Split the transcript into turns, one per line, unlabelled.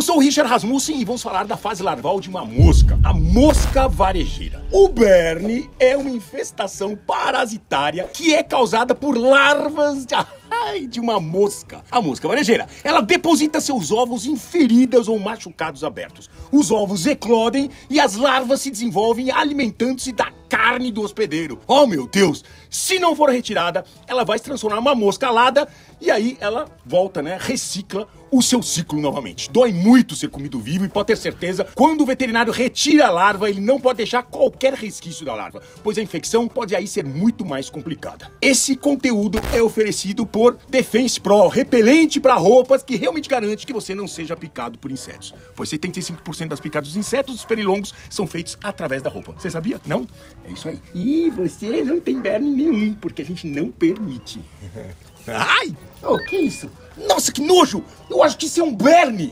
sou o Richard Rasmussen e vamos falar da fase larval de uma mosca, a mosca varejeira. O berne é uma infestação parasitária que é causada por larvas de uma mosca. A mosca varejeira, ela deposita seus ovos em feridas ou machucados abertos. Os ovos eclodem e as larvas se desenvolvem alimentando-se da carne do hospedeiro. Oh, meu Deus! Se não for retirada, ela vai se transformar numa mosca alada e aí ela volta, recicla o seu ciclo novamente. Dói muito ser comido vivo e pode ter certeza, quando o veterinário retira a larva, ele não pode deixar qualquer resquício da larva, pois a infecção pode aí ser muito mais complicada. Esse conteúdo é oferecido por Defense Pro, repelente para roupas que realmente garante que você não seja picado por insetos. Pois 75% das picadas dos insetos, dos pernilongos, são feitos através da roupa. Você sabia? Não? É isso aí. E você não tem berne nenhum, porque a gente não permite. Ai! Oh, que isso? Nossa, que nojo! Eu acho que isso é um berne!